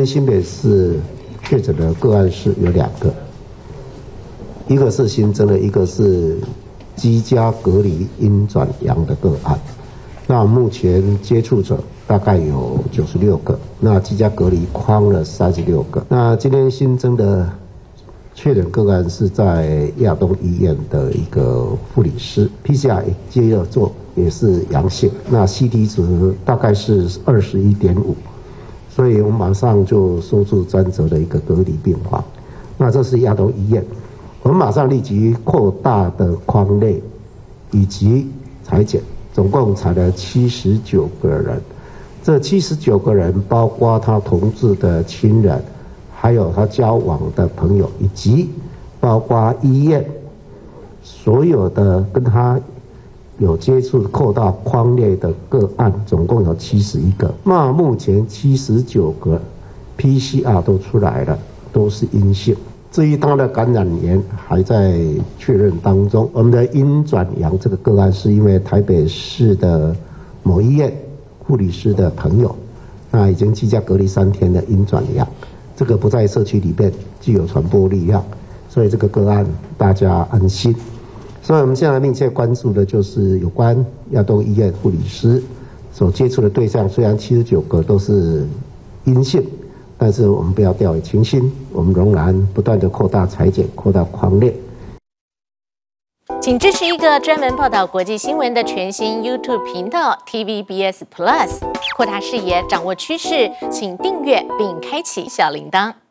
天新北市确诊的个案是有2个，一个是新增的，一个是居家隔离阴转阳的个案。那目前接触者大概有96个，那居家隔离框了36个。那今天新增的确诊个案是在亚东医院的一个护理师 ，PCR 接着做也是阳性，那 CT 值大概是21.5，所以我们马上就收住专责的一个隔离病房。那这是亚东医院，我们马上立即扩大的框列以及采检，总共采了79个人。这79个人包括他同志的亲人，还有他交往的朋友，以及包括医院所有的跟他有接触扩大框列的个案，总共有71个。那目前79个 PCR 都出来了，都是阴性。至于他的感染源还在确认当中。我们的阴转阳这个个案是因为台北市的某医院护理师的朋友，那已经居家隔离3天的阴转阳，这个不在社区里面具有传播力量，所以这个个案大家安心。所以我们现在密切关注的就是有关亚东医院护理师所接触的对象，虽然79个都是阴性，但是我们不要掉以轻心，我们仍然不断的扩大采检，扩大框列。 请支持一个专门报道国际新闻的全新 YouTube 频道 TVBS Plus， 扩大视野，掌握趋势，请订阅并开启小铃铛。